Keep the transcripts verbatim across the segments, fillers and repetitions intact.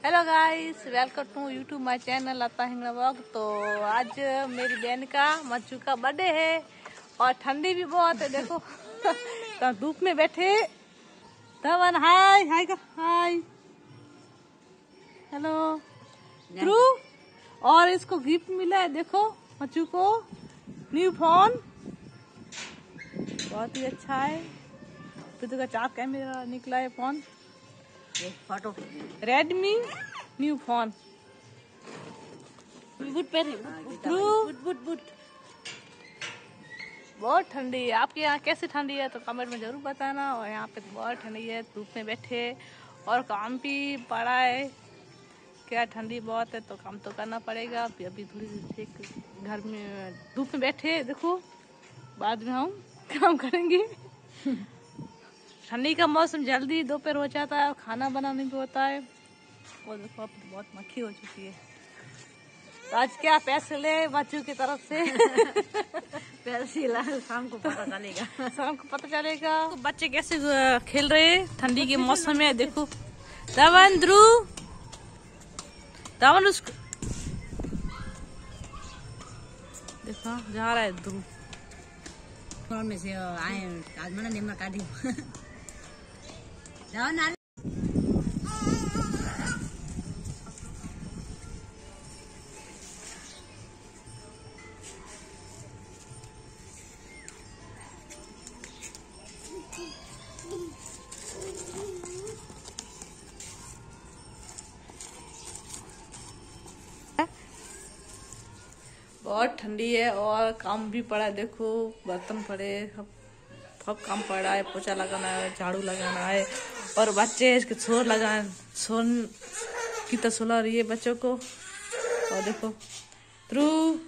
Hello guys, welcome to YouTube my channel Lata Hingda vlog. तो आज मेरी बहन का मच्चू का बर्थडे है और ठंडी भी बहुत है। देखो तो धूप में बैठे धवन हाय हाय का हाय हेलो ट्रू। और इसको गिफ्ट मिला है, देखो मच्चू को न्यू फोन, बहुत ही अच्छा है। तो का चार कैमरा निकला है phone, photo Redmi new phone. Boot पहने बूट बूट बूट। बहुत ठंडी है। आपके यहाँ कैसे ठंडी है तो कमेंट में जरूर बताना। और यहाँ पे तो बहुत ठंडी है, धूप में बैठे और काम भी पड़ा है। क्या ठंडी बहुत है तो काम तो करना पड़ेगा। अभी अभी थोड़ी देर घर में धूप में बैठे, देखो बाद में हम काम करेंगे। ठंडी का मौसम जल्दी दोपहर हो जाता है और खाना बनाने भी होता है। और देखो अब तो बहुत मक्खी हो चुकी है। तो आज क्या पैसे ले बच्चों की तरफ से? पैसे ला, शाम को पता चलेगा। शाम को पता चलेगा। तो बच्चे कैसे खेल रहे हैं ठंडी के मौसम में। देखो धवन ध्रुव धवन उसको देखो जा रहा है ध्रुव में से आए आज मैंने निम्न काटी। बहुत ठंडी है और काम भी पड़ा है। देखो बर्तन पड़े, सब सब काम पड़ा है। पोछा लगाना है, झाड़ू लगाना है और बच्चे इसके शोर लगा सोन की तो सुला रही है बच्चों को। और देखो ध्रुव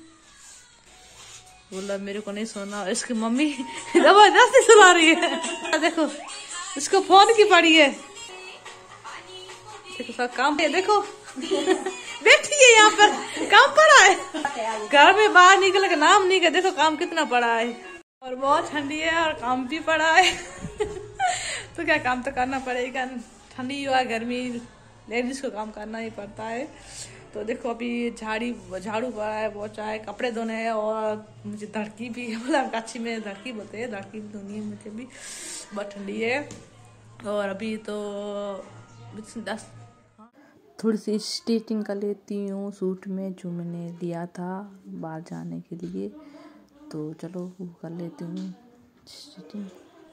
बोला मेरे को नहीं सोना, और इसकी मम्मी जबरदस्ती सुला रही है। देखो इसको फोन की पड़ी है। देखो सब काम है, देखो बैठी है यहाँ पर, काम पड़ा है। घर में बाहर निकल के नाम नहीं कर। देखो काम कितना पड़ा है और बहुत ठंडी है और काम भी पड़ा है। तो क्या काम तो करना पड़ेगा। ठंडी हुआ गर्मी लेडीज को काम करना ही पड़ता है। तो देखो अभी झाड़ी झाड़ू पड़ा है, पोछा है, कपड़े धोने हैं और मुझे धड़की भी मतलब काची में धड़की बोलते हैं, धड़की भी धोनी है मुझे भी। बहुत ठंडी है और अभी तो दस थोड़ी सी स्टिचिंग कर लेती हूँ सूट में जो मैंने लिया था बाहर जाने के लिए। तो चलो वो कर लेती हूँ स्टिचिंग।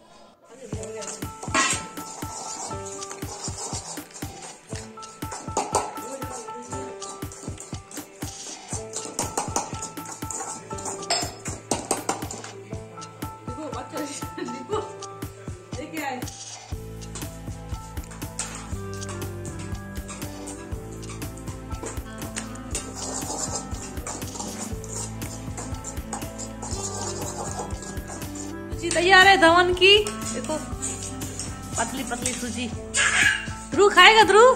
देखो बच्चा देखो देखिए आए तैयार है धवन की। देखो पतली पतली सूजी। ध्रुव खाएगा ध्रुव।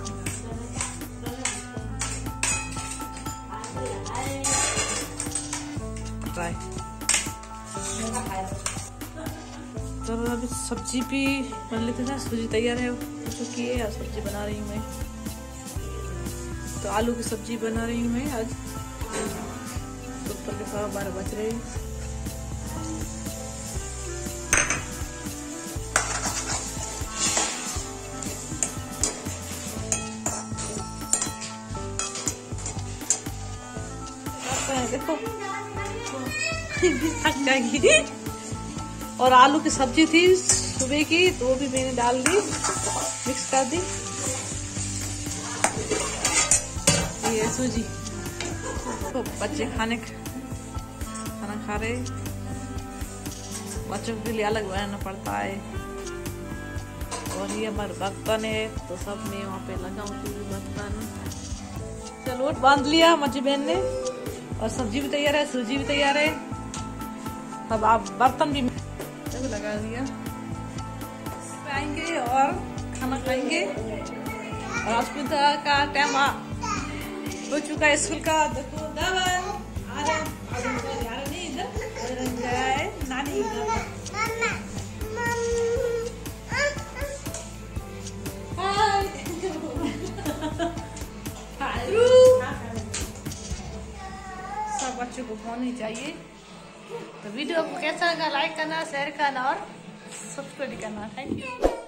तो अभी सब्जी भी बन लेते हैं। सूजी तैयार है हो चुकी है और सब्जी बना रही हूँ मैं। तो आलू की सब्जी बना रही हूँ मैं आज। दोपहर के सवा बारह बज रहे हैं। देखो थक जाएगी। और आलू की सब्जी थी सुबह की तो वो भी मैंने डाल दी, मिक्स कर दी। ये सूजी तो बच्चे खाने खाना खा रहे, बच्चों के लिए अलग बनाना पड़ता है। और ये हमारे बर्तन है तो सब मैं वहाँ पे लगाऊंगी बर्तन। चलो बांध लिया मच्छी बहन ने और सब्जी भी तैयार है, सूजी भी तैयार है। अब आप बर्तन भी लगा दिया। आएंगे और खाना खाएंगे। और अस्मिता का टाइम हो चुका है स्कूल का। देखो धवन आ रहे नहीं इधर नानी इधर। हाय बच्चों को होनी चाहिए। तो वीडियो को कैसा लगा लाइक करना, शेयर करना और सब्सक्राइब करना। Thank you.